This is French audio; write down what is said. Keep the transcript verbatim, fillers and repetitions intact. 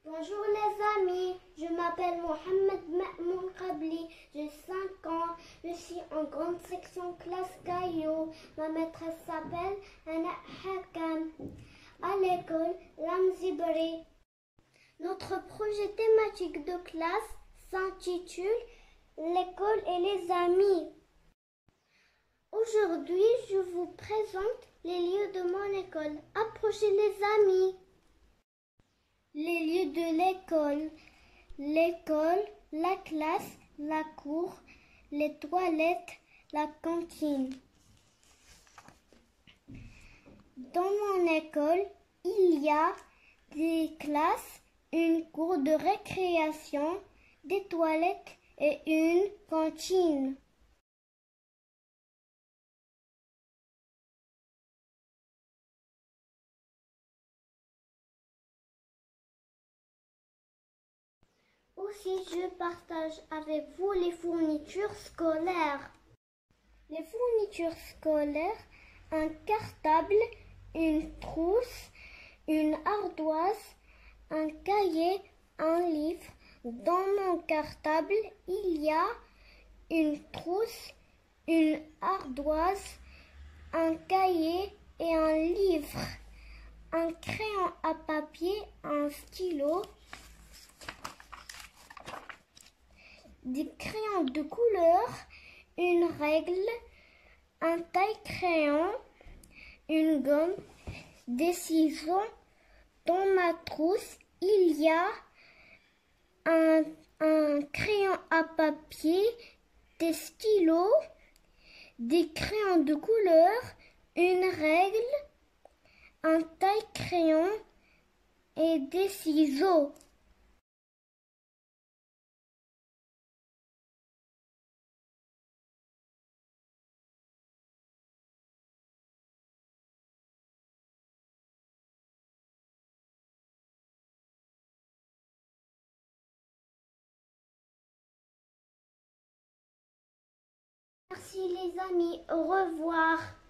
Bonjour les amis, je m'appelle Mohamed Ma'moun Qabli, j'ai cinq ans, je suis en grande section classe Caillou. Ma maîtresse s'appelle Anna Hakam. À l'école Lamzibari. Notre projet thématique de classe s'intitule L'école et les amis. Aujourd'hui, je vous présente les lieux de mon école. Approchez les amis. Les lieux de l'école. L'école, la classe, la cour, les toilettes, la cantine. Dans mon école, il y a des classes, une cour de récréation, des toilettes et une cantine. Aussi, je partage avec vous les fournitures scolaires. Les fournitures scolaires, un cartable, une trousse, une ardoise, un cahier, un livre. Dans mon cartable, il y a une trousse, une ardoise, un cahier et un livre, un crayon à papier, un stylo, des crayons de couleur, une règle, un taille-crayon, une gomme, des ciseaux. Dans ma trousse, il y a un, un crayon à papier, des stylos, des crayons de couleur, une règle, un taille-crayon et des ciseaux. Merci les amis, au revoir.